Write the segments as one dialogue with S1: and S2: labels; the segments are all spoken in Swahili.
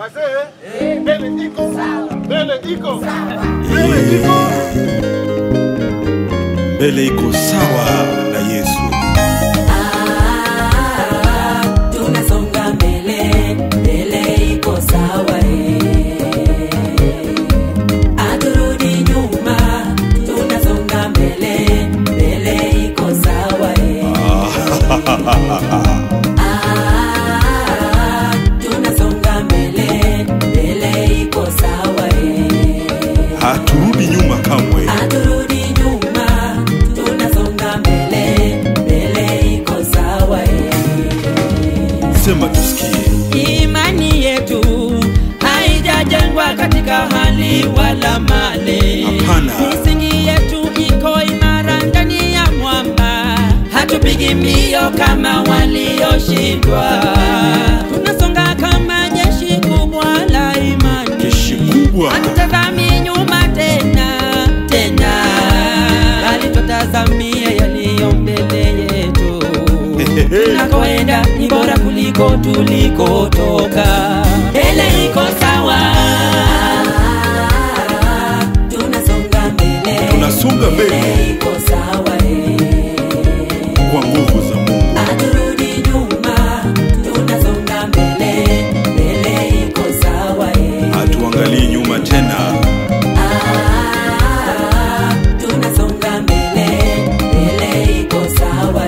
S1: Wazee, mbele iko sawa. Mbele iko sawa. Mbele iko. Mbele iko sawa na Yesu.
S2: Tunasonga mbele, mbele iko sawa. Aturudi nyuma, tunasonga mbele, mbele iko sawa.
S1: Haturudi nyuma kamwe.
S2: Haturudi nyuma, tunasonga mbele, mbele iko sawa.
S1: Sema tusikie.
S2: Imani yetu haijajengwa katika hali wala mali.
S1: Hapana.
S2: Misingi yetu iko imara ndani ya mwamba. Hatupigi mbio kama walioshindwa. Tunasonga kama jeshi kubwa la imani.
S1: Jeshi kubwa.
S2: Hatutazami nyuma tena, tena, bali tutazamia yaliyo mbele yetu. Tunakoenda ni bora kuliko tulikotoka. Mbele iko sawa. Tunasonga mbele.
S1: Tunasonga mbele.
S2: Mbele iko sawa.
S1: Kwa nguvu za Mungu.
S2: Haturudi nyuma, tunasonga mbele, mbele iko sawa.
S1: Hatuangalii nyuma tena.
S2: Tunasonga mbele, mbele iko sawa.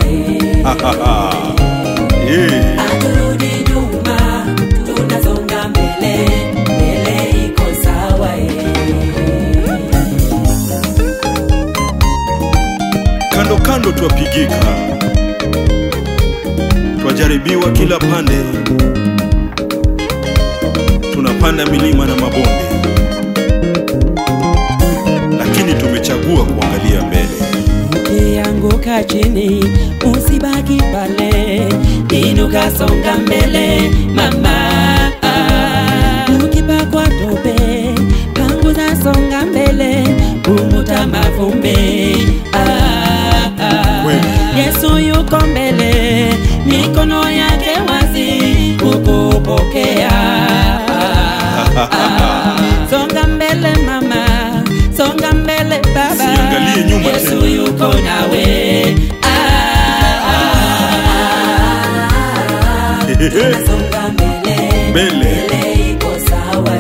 S2: Haturudi nyuma, tunasonga mbele, mbele iko sawa.
S1: Kando kando twapigika, twajaribiwa kila pande, tunapanda milima na mabonde, lakini tumechagua kuangalia mbele.
S2: Ukianguka chini usibaki pale, inuka songa mbele mama. Ukipakwa tope panguza songa mbele, umuta mavumbi. Yesu yuko mbele, mikono yake wazi kukupokea. Songa mbele mama, songa mbele baba.
S1: Siangalie nyuma tena.
S2: Yesu yuko nawe. Songa mbele, mbele iko sawa.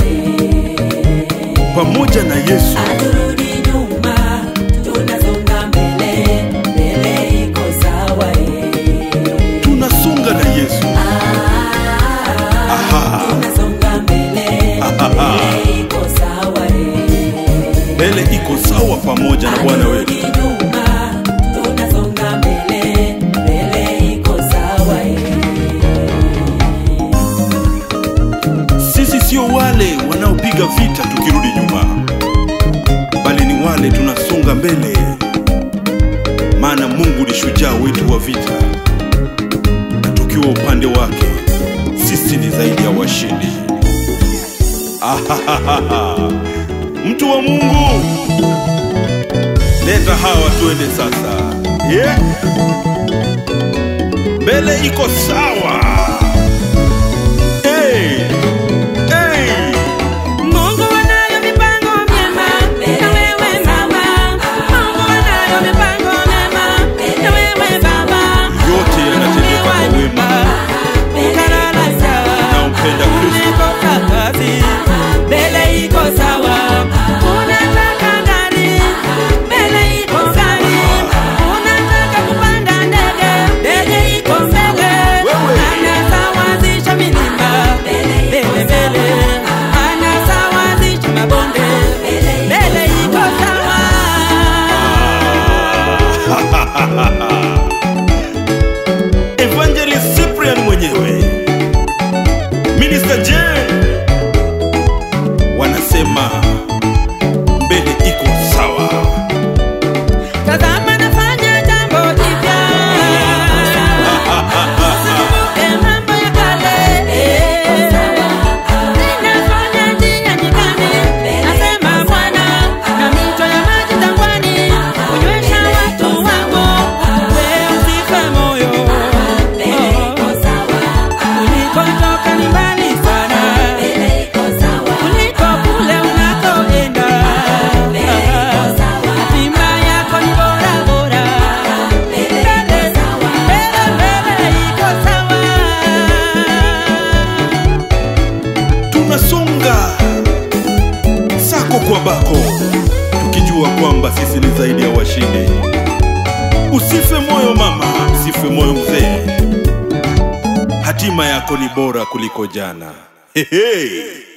S1: Pamoja na Yesu.
S2: Haturudi nyuma, tunasonga mbele, mbele iko sawa.
S1: Tunasonga na Yesu.
S2: Tunasonga mbele, mbele iko sawa.
S1: Mbele iko sawa pamoja na Bwana wetu.
S2: Nyuma, tunasonga mbele, mbele iko sawa.
S1: Sisi sio wale wanaopiga vita tukirudi nyuma, bali ni wale tunasonga mbele, maana Mungu ni shujaa wetu wa vita, na tukiwa upande wake sisi ni zaidi ya washindi. Mtu wa Mungu, leta hawa tuende sasa. Mbele iko sawa.
S2: Mungu anayo mipango mema na wewe mama. Mungu anayo mipango mema na wewe baba.
S1: Yote yanatendeka kwa wema.
S2: Ukalala sawa,
S1: Nampenda Kristo.
S2: umekosa kazi, mbele iko sawa. Unataka gari, mbele iko gari. Unataka kupanda ndege, mbele iko mbele.
S1: Wewe. sako kwa bako, tukijua kwamba sisi ni zaidi ya washindi. Usife moyo mama, usife moyo mzee, hatima yako ni bora kuliko jana. Hehe.